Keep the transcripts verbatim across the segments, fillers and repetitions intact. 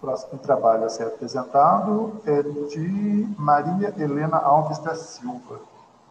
próximo trabalho a ser apresentado é de Maria Helena Alves da Silva.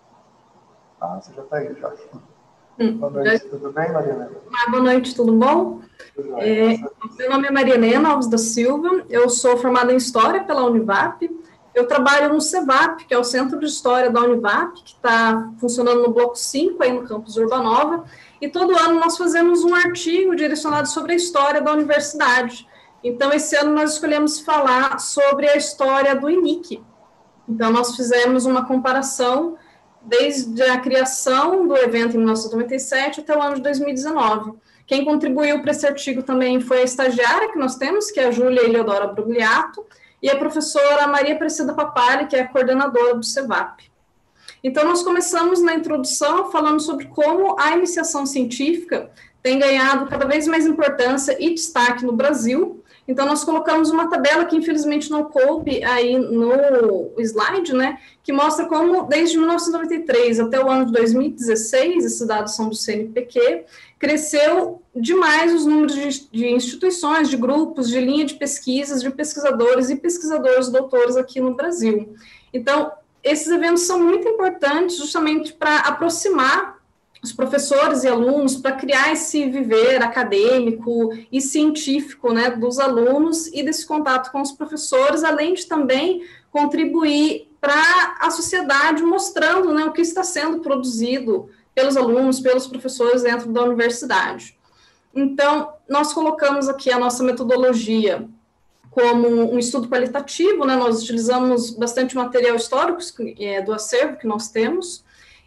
Ah, você já está aí, já. Hum, boa noite, já... tudo bem, Maria Helena? Ah, boa noite, tudo bom? Tudo bem, é, meu nome é Maria Helena Alves da Silva, eu sou formada em História pela Univap, eu trabalho no CEVAP, que é o Centro de História da Univap, que está funcionando no Bloco cinco, aí no campus Urbanova, e todo ano nós fazemos um artigo direcionado sobre a história da universidade. Então, esse ano nós escolhemos falar sobre a história do I N I C. Então, nós fizemos uma comparação desde a criação do evento em mil novecentos e noventa e sete até o ano de dois mil e dezenove. Quem contribuiu para esse artigo também foi a estagiária que nós temos, que é a Júlia Eleodora Brugliato, e a professora Maria Aparecida Papali, que é a coordenadora do CEVAP. Então, nós começamos na introdução falando sobre como a iniciação científica tem ganhado cada vez mais importância e destaque no Brasil. Então, nós colocamos uma tabela que, infelizmente, não coube aí no slide, né, que mostra como, desde mil novecentos e noventa e três até o ano de dois mil e dezesseis, esses dados são do C N P Q, cresceu demais os números de, de instituições, de grupos, de linha de pesquisas, de pesquisadores e pesquisadores doutores aqui no Brasil. Então, esses eventos são muito importantes justamente para aproximar os professores e alunos, para criar esse viver acadêmico e científico, né, dos alunos e desse contato com os professores, além de também contribuir para a sociedade, mostrando, né, o que está sendo produzido pelos alunos, pelos professores dentro da universidade. Então, nós colocamos aqui a nossa metodologia como um estudo qualitativo, né, nós utilizamos bastante material histórico é, do acervo que nós temos,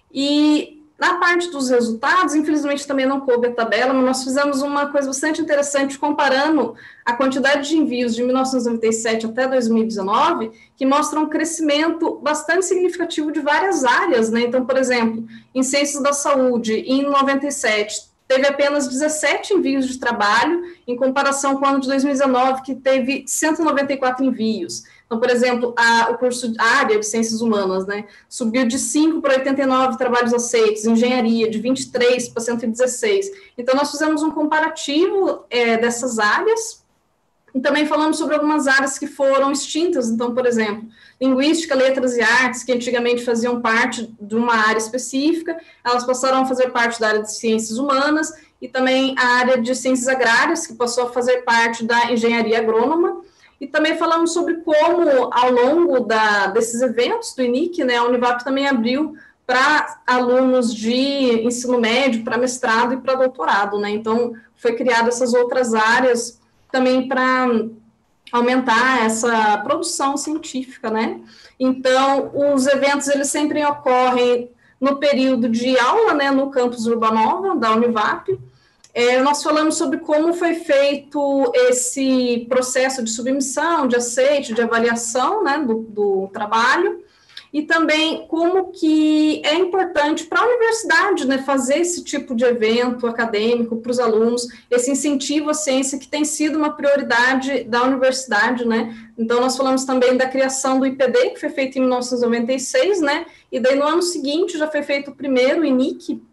e na parte dos resultados, infelizmente também não coube a tabela, mas nós fizemos uma coisa bastante interessante comparando a quantidade de envios de mil novecentos e noventa e sete até dois mil e dezenove, que mostra um crescimento bastante significativo de várias áreas, né? Então, por exemplo, em ciências da saúde, em noventa e sete, teve apenas dezessete envios de trabalho, em comparação com o ano de dois mil e dezenove, que teve cento e noventa e quatro envios. Então, por exemplo, a, o curso, a área de Ciências Humanas, né, subiu de cinco para oitenta e nove trabalhos aceitos, engenharia de vinte e três para cento e dezesseis. Então, nós fizemos um comparativo é, dessas áreas, e também falamos sobre algumas áreas que foram extintas. Então, por exemplo, linguística, letras e artes, que antigamente faziam parte de uma área específica, elas passaram a fazer parte da área de ciências humanas, e também a área de ciências agrárias, que passou a fazer parte da engenharia agrônoma. E também falamos sobre como, ao longo da, desses eventos do I N I C, né, a Univap também abriu para alunos de ensino médio, para mestrado e para doutorado, né? Então, foi criado essas outras áreas também para aumentar essa produção científica, né? Então, os eventos, eles sempre ocorrem no período de aula, né, no campus Urbanova, da Univap. É, nós falamos sobre como foi feito esse processo de submissão, de aceite, de avaliação, né, do, do trabalho, e também como que é importante para a universidade, né, fazer esse tipo de evento acadêmico para os alunos, esse incentivo à ciência que tem sido uma prioridade da universidade, né. Então, nós falamos também da criação do I P D, que foi feito em mil novecentos e noventa e seis, né, e daí no ano seguinte já foi feito o primeiro I N I C.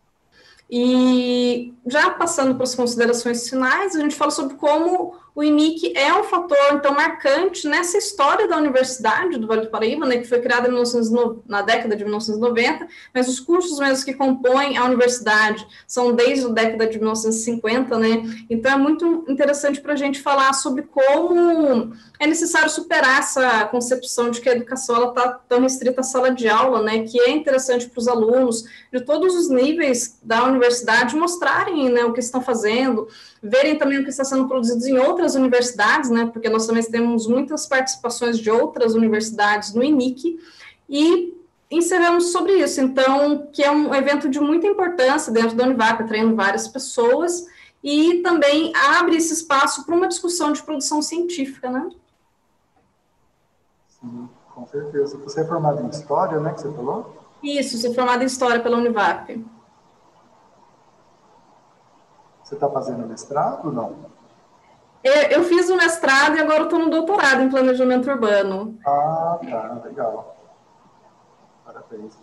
E já passando para as considerações finais, a gente fala sobre como o I N I C é um fator, então, marcante nessa história da Universidade do Vale do Paraíba, né, que foi criada em mil novecentos e noventa, na década de mil novecentos e noventa, mas os cursos mesmo que compõem a universidade são desde a década de mil novecentos e cinquenta, né, então é muito interessante para a gente falar sobre como é necessário superar essa concepção de que a educação está tão restrita à sala de aula, né, que é interessante para os alunos de todos os níveis da universidade mostrarem, né, o que estão fazendo, verem também o que está sendo produzido em outras universidades, né, porque nós também temos muitas participações de outras universidades no I N I C, e encerramos sobre isso, então, que é um evento de muita importância dentro da Univap, atraindo várias pessoas, e também abre esse espaço para uma discussão de produção científica, né? Sim, com certeza. Você é formado em História, né, que você falou? Isso, sou formada em História pela Univap. Você está fazendo mestrado ou não? Eu, eu fiz o mestrado e agora estou no doutorado em Planejamento Urbano. Ah, tá, legal. Parabéns.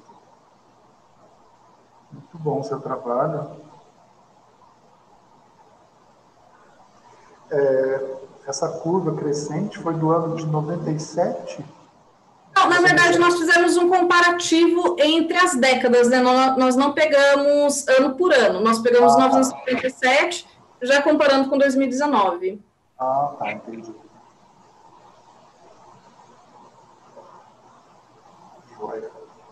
Muito bom o seu trabalho. É, essa curva crescente foi do ano de noventa e sete? Não, na verdade, nós fizemos um comparativo entre as décadas, né? Nós não pegamos ano por ano, nós pegamos ah, mil novecentos e noventa e sete, já comparando com dois mil e dezenove. Ah, tá, entendi. Joia.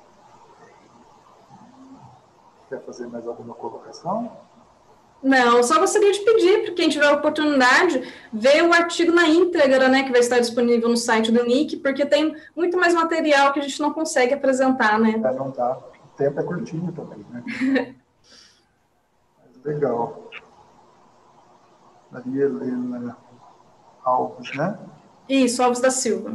Quer fazer mais alguma colocação? Não, só gostaria de pedir para quem tiver a oportunidade, ver o artigo na íntegra, né, que vai estar disponível no site do N I C, porque tem muito mais material que a gente não consegue apresentar, né? É, não dá. O tempo é curtinho também, né? Legal. Maria Helena Alves, né? Isso, Alves da Silva.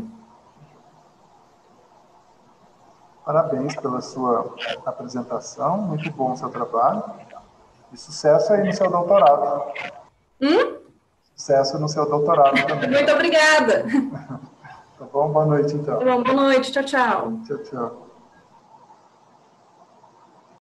Parabéns pela sua apresentação, muito bom o seu trabalho. E sucesso aí no seu doutorado. Hum? Sucesso no seu doutorado também. Muito obrigada. Tá bom? Boa noite, então. Tá bom, boa noite. Tchau, tchau. Tchau, tchau.